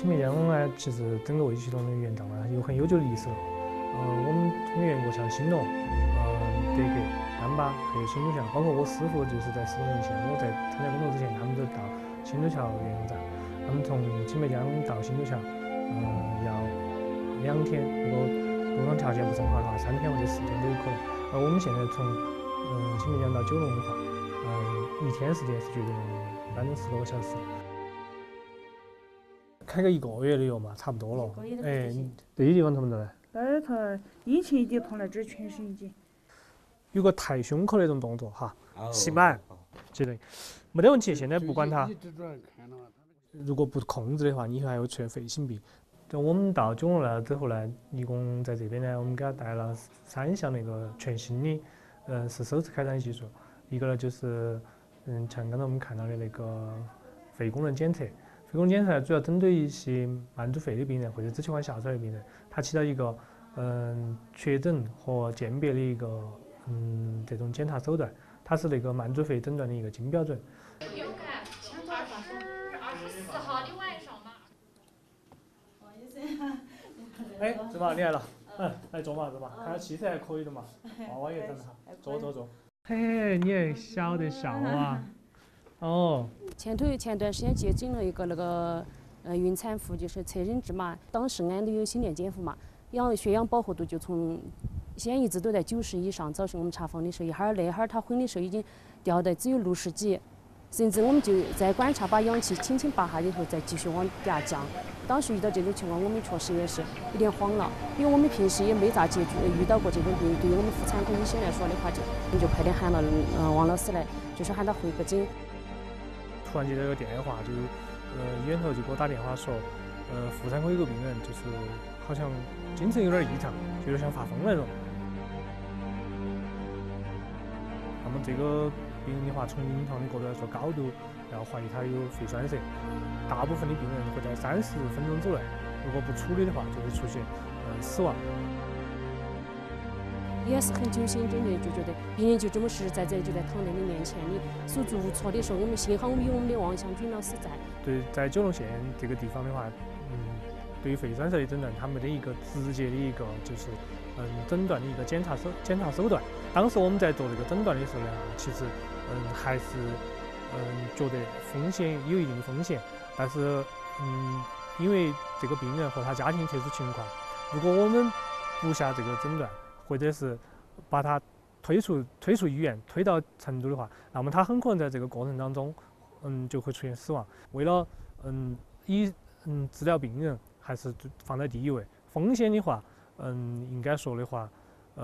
青梅江呢，其实整个卫计系统的元旦呢有很悠久的历史了。我们从原过像兴隆、德格、安巴，还有新都桥，包括我师傅就是在10多年前，我在参加工作之前，他们都到新都桥原油站。他们从青梅江到新都桥，要2天，如果路上条件不是很好的话，3天或者4天都有可能。而我们现在从青梅江到九龙的话，1天时间是绝对一般都10多个小时。开个1个月的油嘛，差不多了。哎，这些地方痛不痛呢？ 这头以前一点痛了，这全身已经。 有个抬胸口那种动作哈，吸满，绝对没得问题。现在不管它，如果不控制的话，你以后还会出现肺性病。就我们到九龙来了之后呢，一共在这边呢，我们给他带了3项那个全新的，是首次开展的技术。一个呢就是，像刚才我们看到的那个肺功能检测。肺功能检测主要针对一些慢阻肺的病人或者支气管哮喘的病人，它起到一个确诊和鉴别的一个这种检查手段，它是那个慢阻肺诊断的一个金标准。 有感，24号的晚上嘛。 哎，芝麻你来了，来坐嘛，看下气色还可以的嘛，娃娃也长得好，坐。嘿，你还晓得笑啊？哦。 前段时间接诊了一个那个孕产妇，就是侧诊芝麻，当时俺都有心电监护嘛，血氧饱和度就从先一直都在90以上，早上我们查房的时候，那会儿他混的时候已经掉到只有60几，甚至我们就在观察，把氧气轻轻拔下以后再继续往底下降。当时遇到这种情况，我们确实也是有点慌了，因为我们平时也没咋遇到过这种病。对于我们妇产科医生来说的话，我们就快点喊了王老师来，就说喊他回个诊。 突然接到一个电话，就医院头就给我打电话说，妇产科有个病人就是好像精神有点异常，就有点像发疯那种。那么这个病人的话，从临床的角度来说，高度要怀疑他有肺栓塞。大部分的病人会在30分钟之内，如果不处理的话，就会出现死亡。 也是很揪心，真的就觉得病人就这么实实在在就在躺在你面前，你手足无措的时候，幸好我们有我们的王向军老师在。 对，在九龙县这个地方的话，对于肺栓塞的诊断，它没得一个直接的一个就是诊断的一个检查手段。当时我们在做这个诊断的时候呢，其实还是觉得风险有一定的风险，但是因为这个病人和他家庭特殊情况，如果我们不下这个诊断，或者是把他推出医院，推到成都的话，那么他很可能在这个过程当中，就会出现死亡。为了治疗病人，还是放在第一位。风险的话，应该说的话，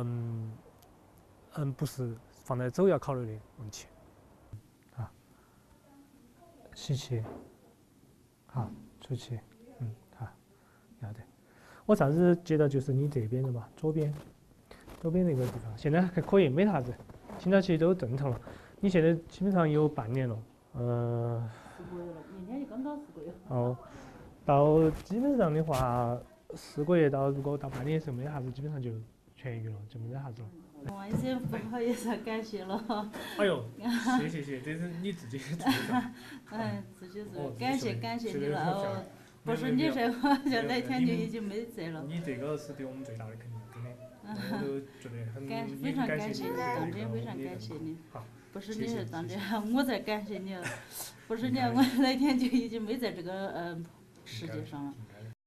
不是放在首要考虑的问题。啊，吸气，好，出气，好，要得。我上次接到就是你这边的嘛，左边那个地方，现在还可以，没啥子，心跳器都正常了。你现在基本上有半年了，4 个月了，明天就刚到4个月。 哦，到基本上的话，4个月如果到半年的时候没得啥子，基本上就痊愈了，就没得啥子了。 王医生不好意思，感谢了。 哎呦，谢，这是你自己做的。 自己做，感谢你了哦。不是你这话，就那天就已经没这了。 你这个是对我们最大的肯定，真的，我都觉得非常感谢你，当真非常感谢你。不是你是当真，我在感谢你。不是你，我那天就已经没在这个世界上了。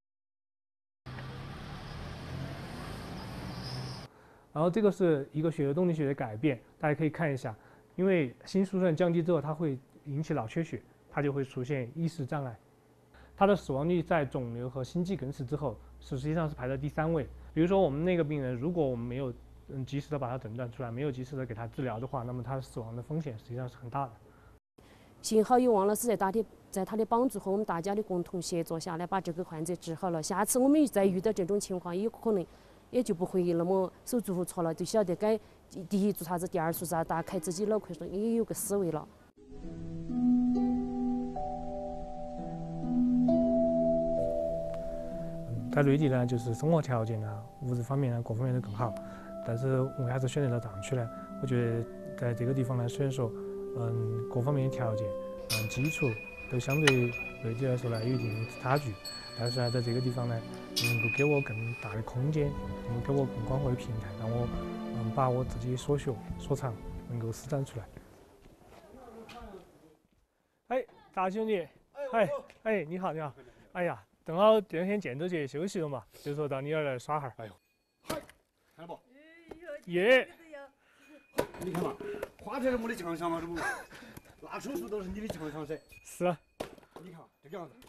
然后这个是一个血流动力学的改变，大家可以看一下，因为心输送降低之后，它会引起脑缺血，它就会出现意识障碍。它的死亡率在肿瘤和心肌梗死之后，实际上是排在第3位。比如说我们那个病人，如果我们没有及时的把它诊断出来，没有及时的给他治疗的话，那么他死亡的风险实际上是很大的。 幸好有王老师在他的帮助和我们大家的共同协作下来，把这个患者治好了。下次我们再遇到这种情况，也可能也就不会那么手足无措了，就晓得该第一做啥子，第二做啥，打开自己脑壳，也有个思维了。 在内地呢，就是生活条件啊、物质方面啊各方面都更好，但是我还是选择了藏区呢。我觉得在这个地方呢，虽然说各方面的条件基础都相对内地来说呢有一定的差距，但是呢，在这个地方呢，能够给我更大的空间，能够给我更广阔的平台，让我把我自己所学所长能够施展出来。哎，大兄弟，哎，你好，你好，哎呀，正好第二天建州节休息了嘛，就说到你那儿来耍哈儿。 哎呦，嗨，看到不？ 耶！ 你看嘛，花车是我的强项嘛，这不，拿手术都是你的强项噻。 是啊。 你看这个样子。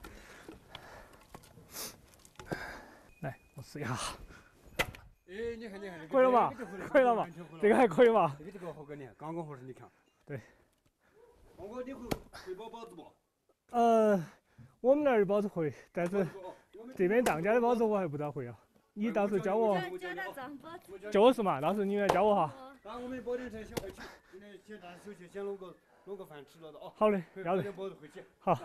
来，我试一下。 哎，你看， 可以了嘛？可以了嘛？这个还可以嘛？ 这个好搞点，刚刚好是你看。 对。 王哥，你会包包子不？ 我们那儿包子会，但是这边当家的包子我还不大会啊。你到时候教我。就是嘛，到时候你来教我哈。 那我们保定城先回去，今天先咱手去先弄个饭吃了的哦。 好嘞，要得。 包子回去。 好。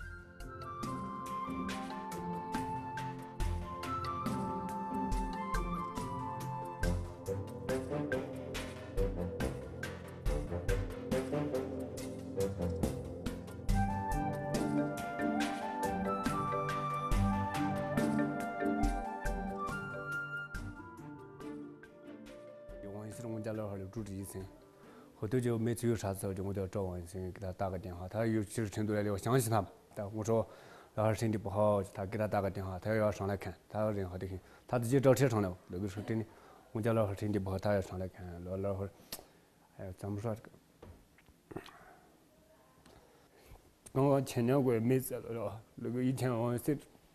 我们家老汉就主治医生，后头就每次有啥子就我就要找王医生给他打个电话，他有70成都来的，我相信他嘛。但我说老汉身体不好，他给他打个电话，他要上来看，他人好得很，他自己找车上来。那个时候真的，我家老汉身体不好，他要上来看，老汉，哎呀，咱们说这个，刚刚前2个月没在了，那个以前王医生，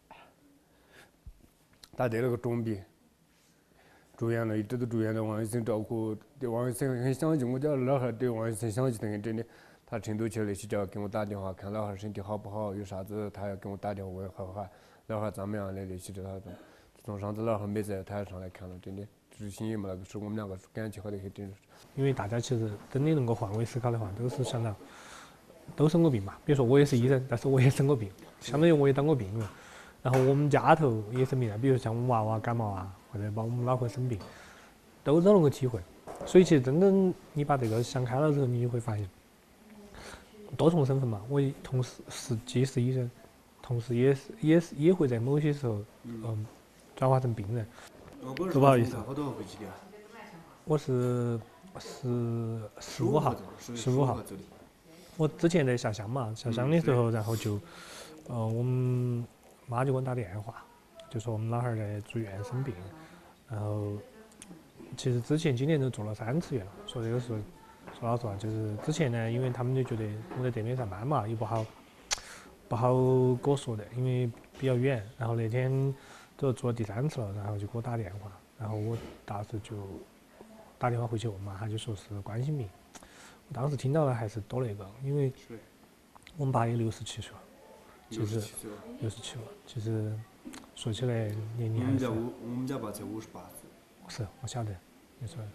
他得了个肿病。住院了，一直都住院了。王医生照顾，对王医生很想起我家老汉，对王医生想起得很，真的。他成都去了，就要给我打电话，看老汉身体好不好，有啥子他要给我打电话问好好，老汉咋么样的那些的他都。从上次老汉没在，他也上来看了，真的，知心也没那个时候我们2个感情好得很，真是。 因为大家其实真的能够换位思考的话，都是想到都生过病嘛。比如说我也是医生，但是我也生过病，相当于我也当过病人。然后我们家头也生病了，比如像我们娃娃感冒啊，或者把我们老婆生病，都能够体会。所以其实真正你把这个想开了之后，你就会发现，多重身份嘛。我同时既是医生，同时也会在某些时候，转化成病人。不好意思。 好多号回去的？ 我是15号，15号。我之前在下乡嘛，下乡的时候，然后就，我们妈就给我打电话，就说我们老汉儿在住院生病，然后其实之前今年都做了3次院了。说这个事，说老实话，就是之前呢，因为他们就觉得我在这边上班嘛，也不好跟我说的，因为比较远。然后那天都做了第3次了，然后就给我打电话，然后我当时就打电话回去问嘛，他就说是冠心病。我当时听到了还是多那个，因为我们爸也67岁了。其实67了，其实说起来年龄还是。 我们家爸才58岁。 是，我晓得，你说。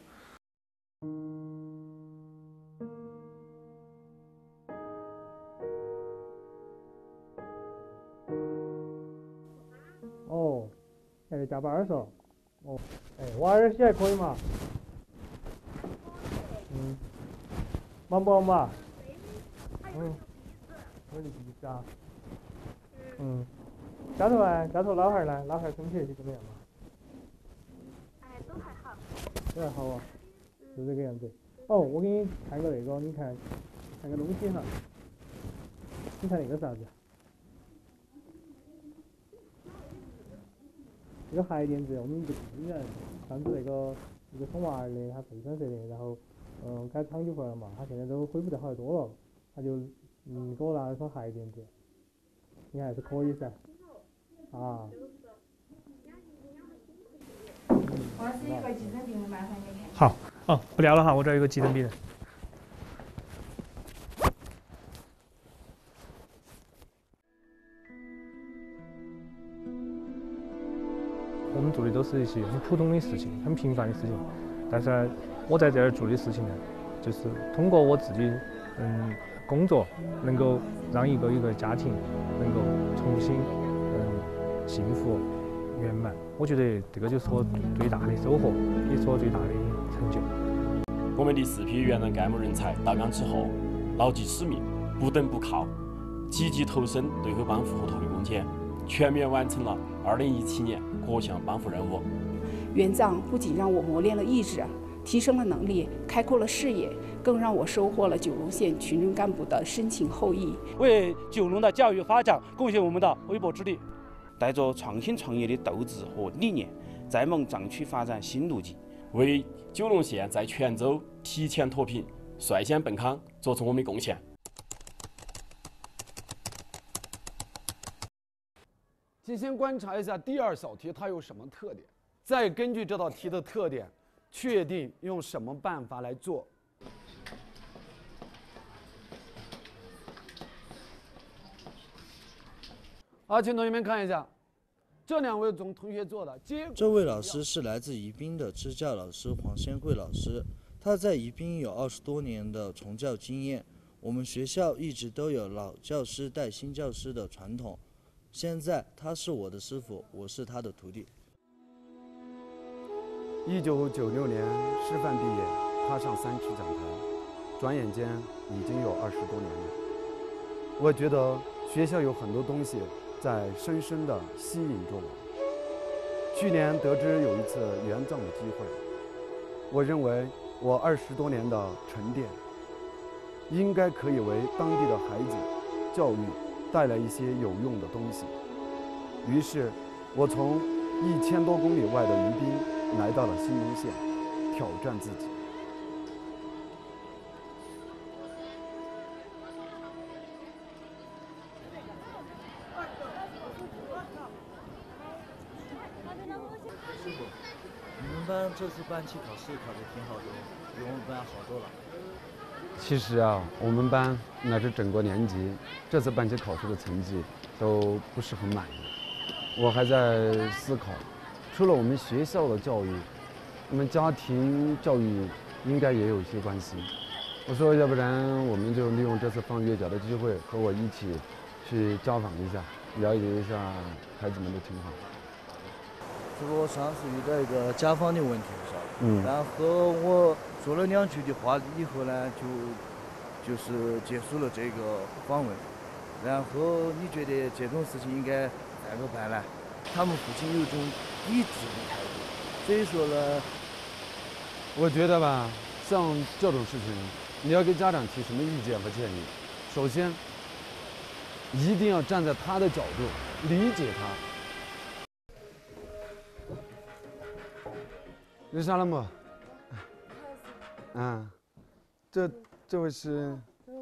哦，还在加班嗦。哦，哎，娃儿些还可以嘛。忙不忙嘛？我的意思啊。家头老汉儿呢？老汉儿身体那些怎么样嘛？ 都还好。 都还好啊，就这个样子。哦，我给你看个那个，你看个东西哈。你看那个啥子？这个鞋垫子，我们一个病人，上次那个生娃儿的，他肺栓塞的，然后给他抢救回来嘛，他现在都恢复得好得多了，他就给我拿了双鞋垫子。你还是可以噻，啊。 我是一个急诊病人，麻烦你看。 好，哦，不聊了哈，我这儿有个急诊病人。我们做的都是一些很普通的事情，很平凡的事情，但是我在这儿做的事情呢，就是通过我自己工作，能够让一个家庭能够重新幸福圆满。我觉得这个就是我最大的收获，也是我最大的成就。 我们的4批原来干部人才到岗之后，牢记使命，不等不靠， 积极投身对口帮扶和脱贫攻坚，全面完成了2017年各项帮扶任务。 援藏不仅让我磨练了意志，提升了能力，开阔了视野，更让我收获了九龙县群众干部的深情厚谊， 为九龙的教育发展贡献我们的微薄之力。带着创新创业的斗志和理念，在蒙藏区发展新路径， 为九龙县在泉州提前脱贫、率先奔康做出我们的贡献。 先观察一下第二小题它有什么特点，再根据这道题的特点，确定用什么办法来做。好，请同学们看一下，这两位同学做的结果。 这位老师是来自宜宾的支教老师黄先贵老师，他在宜宾有20多年的从教经验。我们学校一直都有老教师带新教师的传统。现在他是我的师傅，我是他的徒弟。 1996年师范毕业，踏上3区讲台，转眼间已经有20多年了。我觉得学校有很多东西在深深地吸引着我。去年得知有一次援藏的机会，我认为我20多年的沉淀，应该可以为当地的孩子教育带来一些有用的东西。于是，我从1000多公里外的宜宾来到了新荣县，挑战自己。 你们班这次班期考试考得挺好的，比我们班好多了。 其实啊，我们班乃至整个年级这次班级考试的成绩都不是很满意。我还在思考，除了我们学校的教育，我们家庭教育应该也有一些关系。我说，要不然我们就利用这次放月假的机会，和我一起去家访一下，了解一下孩子们的情况。 就是我上次遇到一个家访的问题是，然后我说了2句的话以后呢，就是结束了这个访问。然后你觉得这种事情应该咋个办呢？他们父亲有种抵制的态度，所以说呢， 我觉得吧，像这种事情，你要给家长提什么意见和建议，首先一定要站在他的角度理解他。你上了吗？这位是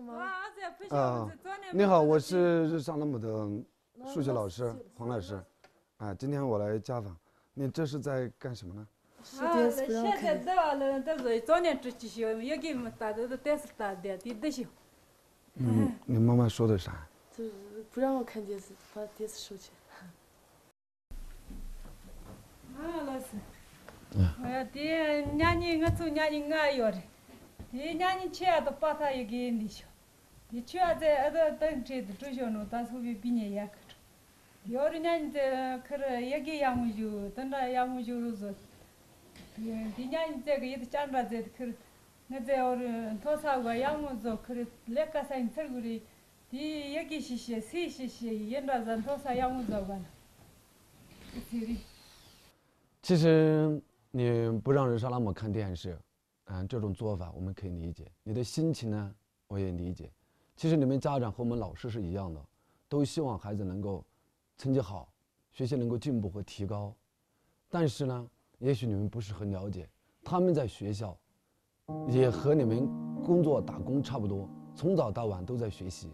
你好，我是日上拉姆的数学老师黄老师，今天我来家访，你这是在干什么呢？ 现在到了，但是早点这些也给我们打的电视打的这些。 你妈妈说的啥？ 就是不让我看电视，把电视收起来。老师。的伢人我从伢人爱要的，的伢人钱都把他也给你笑，你钱在等这的周小弄，但是会比你也可着，要的伢人在可是也给养母酒，等到养母酒了做，的伢人这个也得讲到这可是，我在我的多少个养母做，可是那个啥你吃过的，的也给些，也那人多少养母做完了， 其实。你不让日沙拉姆看电视，这种做法我们可以理解。你的心情呢，我也理解。其实你们家长和我们老师是一样的，都希望孩子能够成绩好，学习能够进步和提高。但是呢，也许你们不是很了解，他们在学校也和你们工作打工差不多，从早到晚都在学习。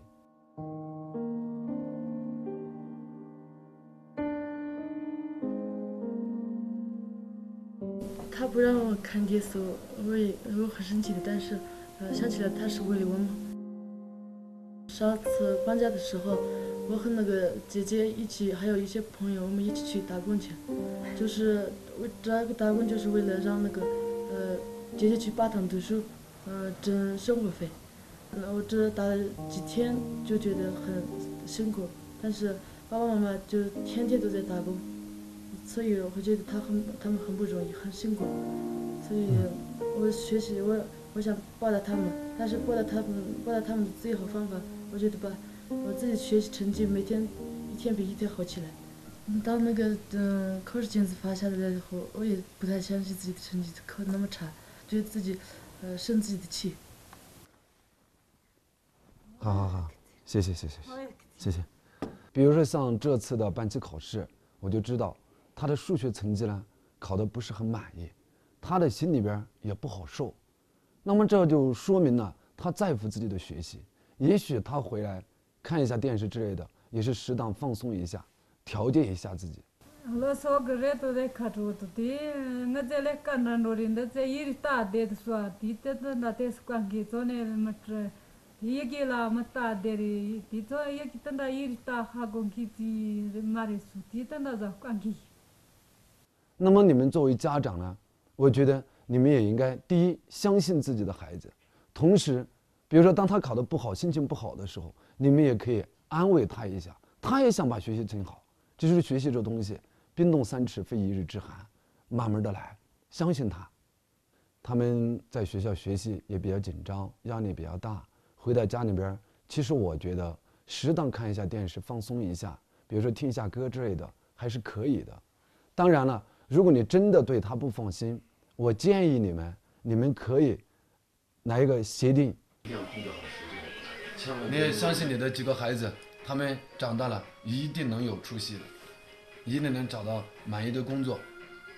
他不让我看电视，我很生气的，但是想起来他是为了我嘛。上次放假的时候，我和那个姐姐一起，还有一些朋友，我们一起去打工去，就是我这个打工就是为了让那个姐姐去8趟读书，挣生活费。我这打了几天就觉得很辛苦，但是爸爸妈妈就天天都在打工。所以我觉得他们很不容易，很辛苦，所以我学习我想报答他们，但是报答他们的最好方法，我觉得吧， 我自己学习成绩每天一天比一天好起来。当那个考试卷子发下来了以后，我也不太相信自己的成绩考那么差，觉得自己生自己的气。 好，谢谢。比如说像这次的班级考试，我就知道他的数学成绩呢考得不是很满意，他的心里边也不好受。那么这就说明了他在乎自己的学习。也许他回来看一下电视之类的，也是适当放松一下，调节一下自己。那么你们作为家长呢，我觉得你们也应该第一相信自己的孩子，同时比如说当他考得不好心情不好的时候，你们也可以安慰他一下，他也想把学习整好。这就是学习这东西，冰冻三尺非一日之寒，慢慢的来，相信他。他们在学校学习也比较紧张，压力比较大，回到家里边，其实我觉得适当看一下电视放松一下，比如说听一下歌之类的，还是可以的。当然了，如果你真的对他不放心，我建议你们可以来一个协定。你也相信你的几个孩子，他们长大了一定能有出息的，一定能找到满意的工作。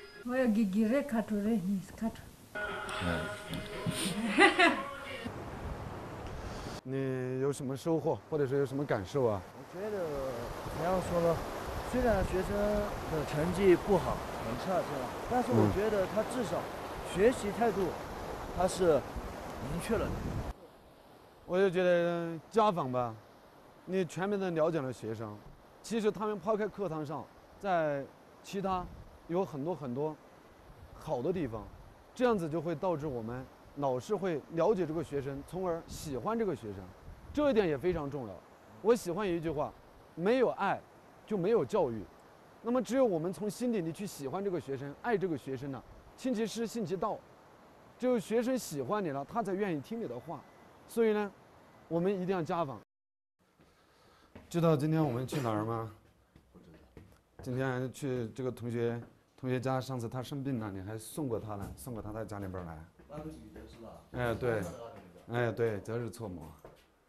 你有什么收获，或者是有什么感受啊？ 我觉得怎样说呢？虽然学生的成绩不好，很差是吧？但是我觉得他至少学习态度他是明确了的。 我就觉得家访吧，你全面的了解了学生，其实他们抛开课堂上，在其他有很多好的地方，这样子就会导致我们老师会了解这个学生，从而喜欢这个学生，这一点也非常重要。我喜欢一句话，没有爱就没有教育，那么只有我们从心底里去喜欢这个学生，爱这个学生呢，亲其师信其道，只有学生喜欢你了，他才愿意听你的话。所以呢，我们一定要家访。知道今天我们去哪儿吗？不知道。今天去这个同学家，上次他生病了，你还送过他到家里边来。 那个记得是吧？ 哎对，哎对，择日错磨。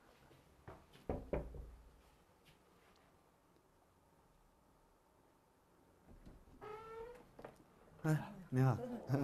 哎，你好。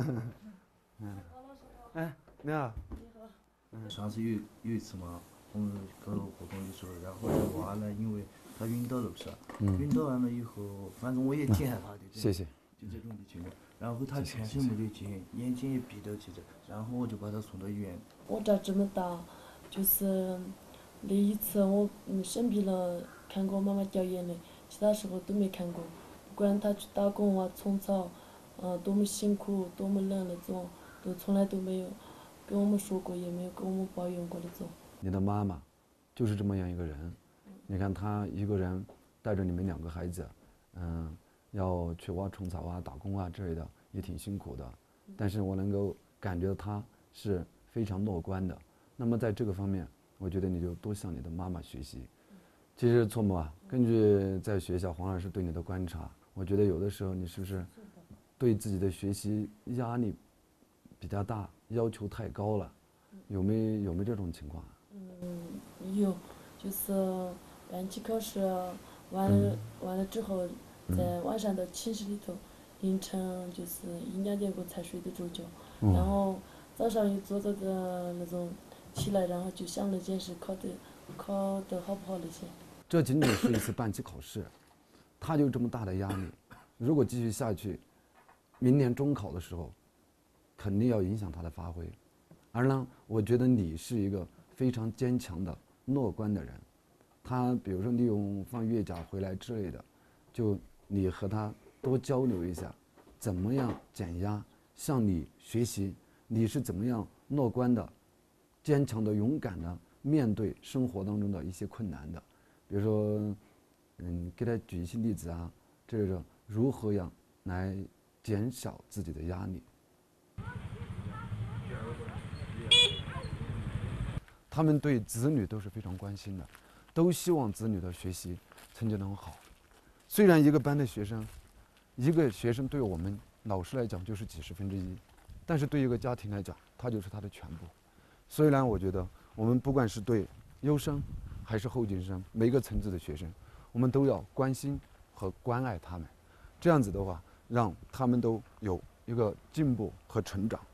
哎，你好。 上次有一次嘛，我们搞活动的时候，然后这娃呢，因为他晕倒了不是？晕倒完了以后，反正我也挺害怕的。 谢谢。 就这种的情况，然后他全身没得劲，眼睛也闭到起着，然后我就把他送到医院。 我长这么大，就是那一次我生病了，看过妈妈掉眼泪，其他时候都没看过。不管他去打工啊、种草，多么辛苦、多么冷那种，都从来都没有跟我们说过，也没有跟我们抱怨过那种。 你的妈妈就是这么样一个人，你看她一个人带着你们2个孩子，要去挖虫草啊、打工啊之类的，也挺辛苦的。但是我能够感觉到她是非常乐观的。那么在这个方面，我觉得你就多向你的妈妈学习。其实错莫啊，根据在学校黄老师对你的观察，我觉得有的时候你是不是对自己的学习压力比较大，要求太高了？有没有这种情况？ 有，就是班级考试完了之后，在晚上的寝室里头，凌晨就是1、2点过才睡得着觉，然后早上又做的那种起来，然后就想那件事考得好不好那些。 这仅仅是一次班级考试，他就这么大的压力，如果继续下去，明年中考的时候，肯定要影响他的发挥。而呢，我觉得你是一个非常坚强的、乐观的人。他比如说利用放月假回来之类的，就你和他多交流一下，怎么样减压，向你学习，你是怎么样乐观的、坚强的、勇敢的面对生活当中的一些困难的。比如说，给他举一些例子啊，这个如何样来减少自己的压力。他们对子女都是非常关心的， 都希望子女的学习成绩能好。虽然一个班的学生，一个学生对我们老师来讲就是几十分之一，但是对一个家庭来讲，他就是他的全部。所以呢，我觉得我们不管是对优生还是后进生，每个层次的学生，我们都要关心和关爱他们。这样子的话，让他们都有一个进步和成长。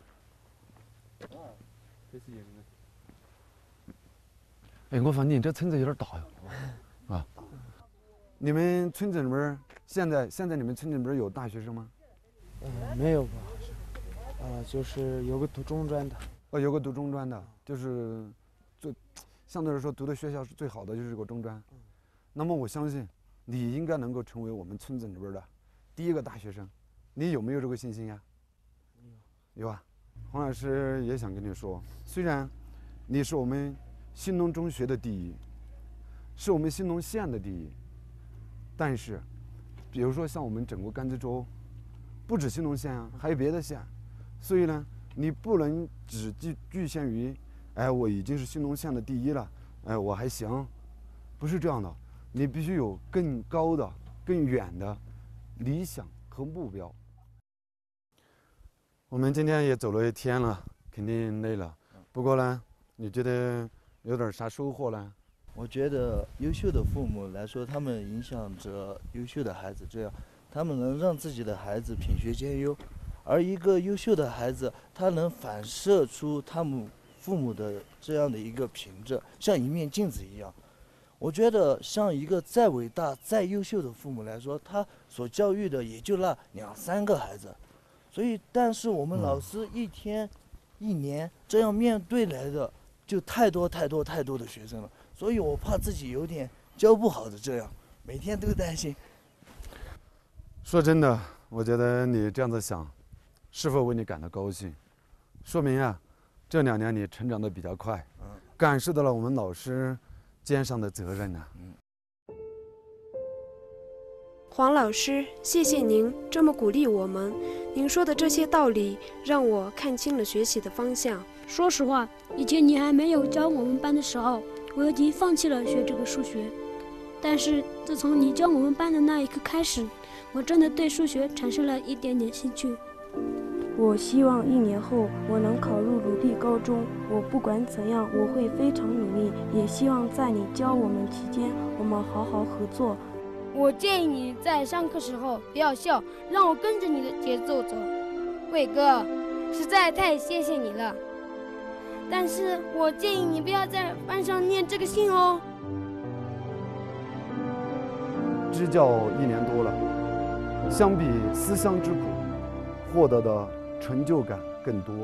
哎，我发现你这村子有点大呀，啊！你们村子里边现在你们村子里边有大学生吗？ 没有吧，好像，就是有个读中专的。 哦，有个读中专的，就是相对来说读的学校是最好的，就是个中专。那么我相信你应该能够成为我们村子里边的第一个大学生，你有没有这个信心呀？有啊。黄老师也想跟你说，虽然你是我们新农中学的第一，是我们新农县的第一，但是比如说像我们整个甘孜州不止新农县啊，还有别的县，所以呢你不能只局限于哎我已经是新农县的第一了，哎我还行，不是这样的，你必须有更高的更远的理想和目标。我们今天也走了一天了，肯定累了，不过呢你觉得有点啥收获呢？ 我觉得优秀的父母来说，他们影响着优秀的孩子，这样他们能让自己的孩子品学兼优，而一个优秀的孩子，他能反射出他们父母的这样的一个品质，像一面镜子一样。我觉得像一个再伟大再优秀的父母来说，他所教育的也就那2、3个孩子，所以但是我们老师一天一年这样面对来的就太多的学生了，所以我怕自己有点教不好的，这样每天都担心。 说真的，我觉得你这样子想，是否为你感到高兴？说明啊，这2年你成长得比较快，感受到了我们老师肩上的责任呢。 黄老师，谢谢您这么鼓励我们，您说的这些道理让我看清了学习的方向。 说实话，以前你还没有教我们班的时候，我已经放弃了学这个数学。但是自从你教我们班的那一刻开始，我真的对数学产生了一点点兴趣。 我希望1年后我能考入鲁地高中，我不管怎样我会非常努力，也希望在你教我们期间我们好好合作。 我建议你在上课时候不要笑，让我跟着你的节奏走。伟哥，实在太谢谢你了。但是我建议你不要在班上念这个信哦。 支教1年多了，相比思乡之苦，获得的成就感更多。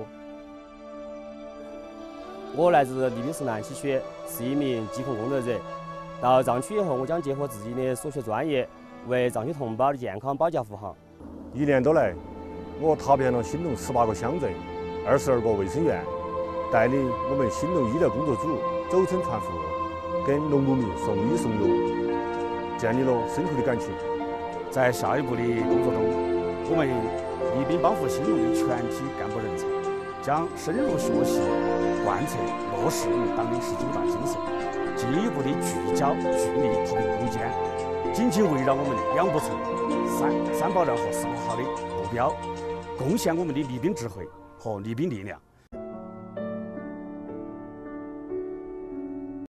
我来自宜宾市南溪区，是一名疾控工作者。到藏区以后，我将结合自己的所学专业，为藏区同胞的健康保驾护航。 1年多来，我踏遍了新农18个乡镇、22个卫生院，带领我们新农医疗工作组走村传户，跟农牧民送医送药，建立了深厚的感情。 在下一步的工作中，我们宜宾帮扶新农的全体干部人才，将深入学习、贯彻落实我们党的19大精神，进一步的聚焦、聚力脱贫攻坚，紧紧围绕我们2不成、3保障和4不好的目标，贡献我们的利宾智慧和利宾力量。